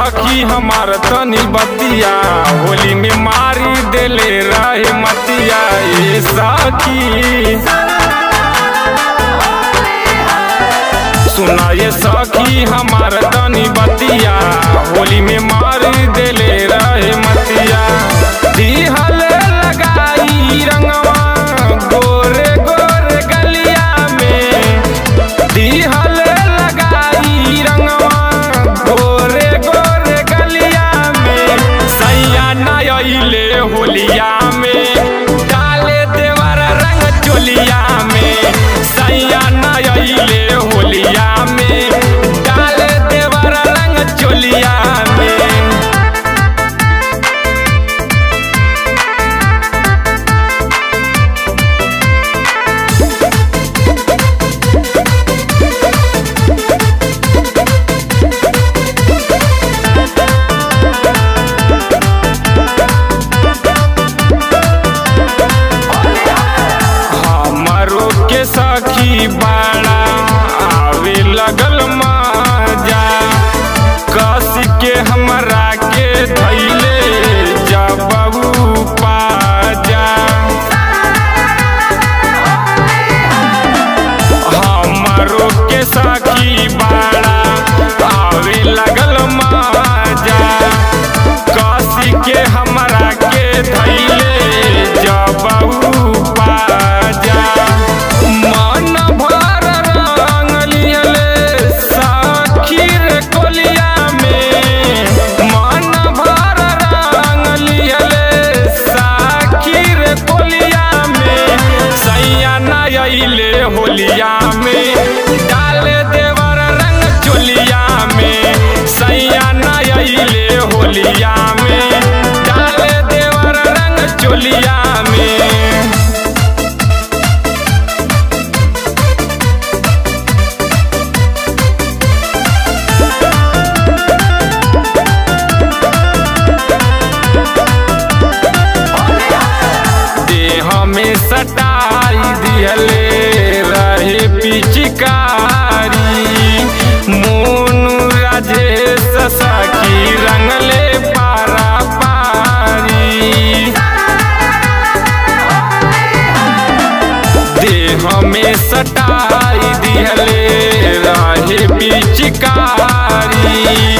सखी हमार तनी बतिया होली में मारी देले रहे मतिया। ये सखी सुना ये सखी हमार तनी बतिया होली में मारी देले रहे मतिया। दिहल लगाई रंगवा गोरे गोरे गलिया में, दिहल लगाई रंगवा गोरे गोरे गलिया में। सैया नयले होलिया में डाले देवर रंग चोलिया में। सैया नयले होलिया में डाले देवर रंग चोलिया में। सखी बाड़ा आवे लगल मजा कस के हमरा के धैले जब पाजा। हमारो के सखी बाड़ा आवे लगल मजा कस के हमरा के धैले जब पाजा। मन भर रंग लिहले सखी रे कोलिया में, मन भर रंग लिहले सखी रे कोलिया में। सैया नयले होलिया में डाले देवर रंग चोलिया में। सैया नयले होलिया में डाले देवर रंग चोलिया में। हमें सटाई दिहले रहे पिचकारी मोनू राजेश सखी रंगले पारा पारी। देह में सटाई दिहले रहे पिचकारी